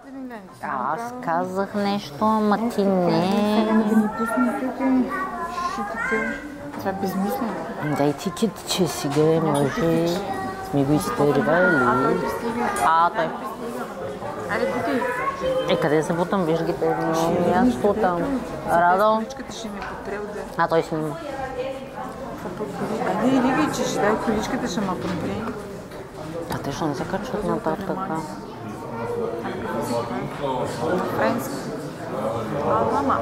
Аз казах нещо, ама ти не. Да ни пуснете, това е безмислено. Дай ти че сега може сме го изтервали. Той Аре, бути. къде се бутам? Виж ги те място там. Радо. Количката ще ми потребва. Той снима. Не, или че ще дай количката ще ма подпре. Те ще не се качват нататък. Френски. Мама.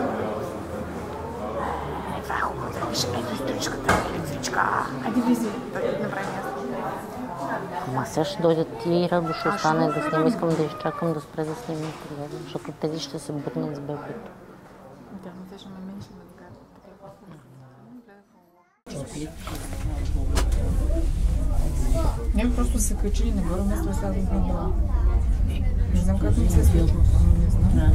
Това е хубаво. Електричката, електричка. Айде влизи, да ти направим място. Ама сега ще дойдат и Радо ще остане да снима. Искам да изчакам да спре да снима, защото тези ще се бутнат с бебето. Да, но те ще ме менше да не, просто се качили нагоре, вместо сега да изгледам. Не знам как ми се случва. Не знам.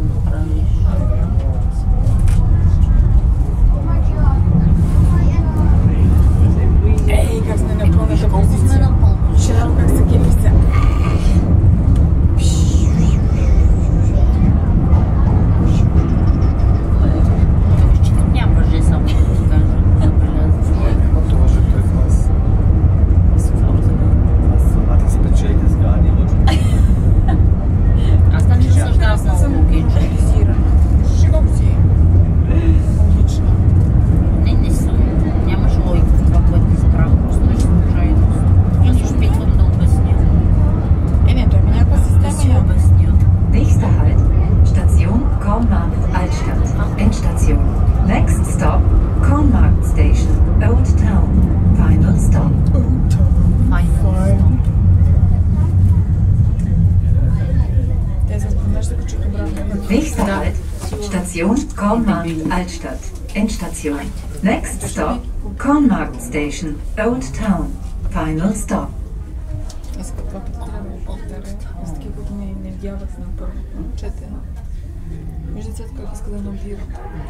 Ей, как сме на пълната позиция. Широко как се кефи се. Няма въже само да ти кажа. Това въже пред нас. Самата спечели с гади. Аз там не съждавам много логично. Широко си. Логично. Не съм. Нямаш логика в това, което ти забравя. Просто е случайност. Аз се опитвам да обясня. Не, той има някаква Да си система. обясня. Nächster Halt, Station Kornmarkt Altstadt. Endstation. Next stop, Kornmarkt Station, Old Town. Final stop. Те се спомняш да качат обратно. Nächster Halt, Station Kornmarkt Altstadt. Endstation. Next stop, Kornmarkt Station, Old Town. Final stop. Иска това повтаря. Аз такива, които не вдяват на първо. Чете. Вижда цвет как иска да набират.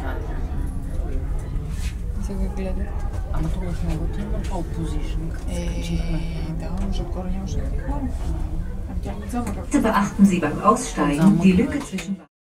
Сега гледат. Ама това в него ти има пол позишън. Да, може отгоре нямаше да ги хора. Ами тя не знам как. Bitte beachten Sie beim Aussteigen die Lücke zwischen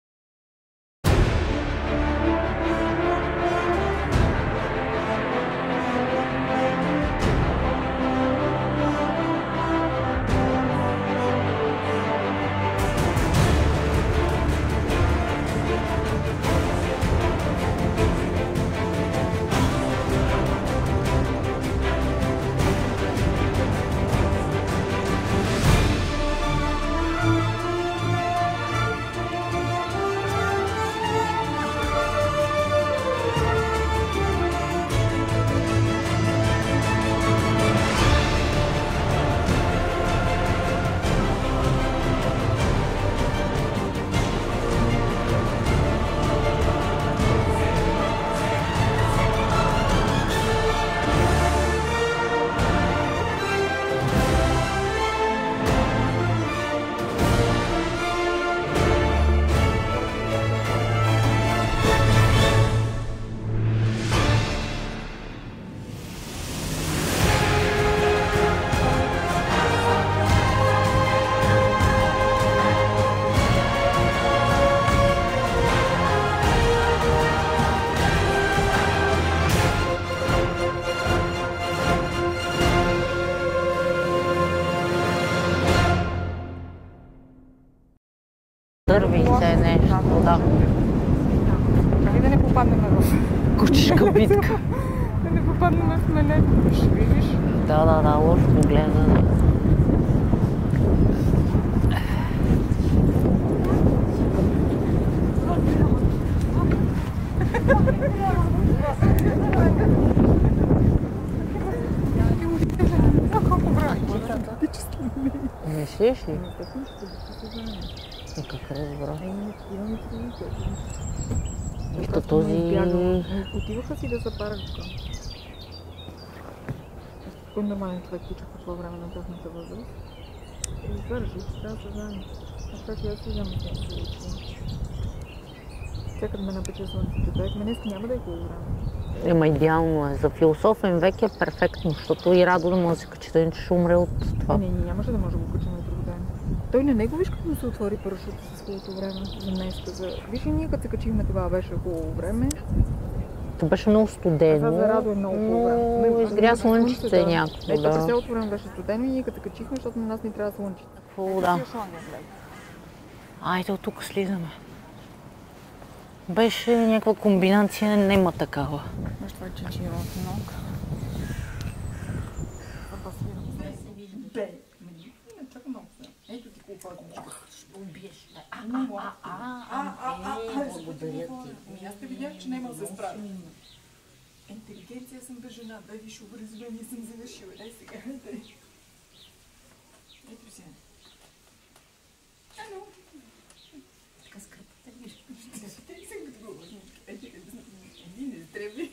Дърви се нещо, да. Как да не попаднем в... Кучешка битка. Да не попаднем в менето, ще видиш. Да, лошо го гледа. Мислиш ли? Как разбра? Ето този... Отиваха си да се парат тук. Кой нормален човек тичаха по време на тяхната възраст. И извържи, че трябва да знаем. А така че аз си взема тези случаи. Чакат ме напече слънцето. Човек, мене няма да е хубаво време. Ема идеално е. За философен век е перфектно, защото и Радо да може да се качи, да ще умре от това. Не, нямаше да може да го качим на друг ден. той на него виж като се отвори парашута с хубавото време за днеска. Виж и ние като се качихме, това беше хубаво време. То беше много студено. За Радо е много хубаво време. Но изгря слънчице някакво. Ето през цялото време беше студено и ние като качихме, защото на нас ни трябва слънчице. Фу, да. Айде от тук слизаме. Беше някаква комбинация, нема такава. Виж това чечиро от ног. Чакай много се. Ето ти купатничка. Ще убиеш. Благодаря ти. Аз те видях, че няма да се справя. Интелигенция съм бе жена, дай виж образование съм завършила. Дай сега, дай. Ето сега. Ано. Така скръпата виж. Те съм като го. Ето къде не трябва.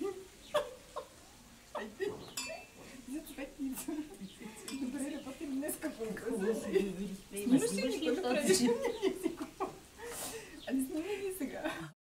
Айде. За цветница. Добре, работим днеска по Снимаш ли ми, като правиш? А не снимай ли сега?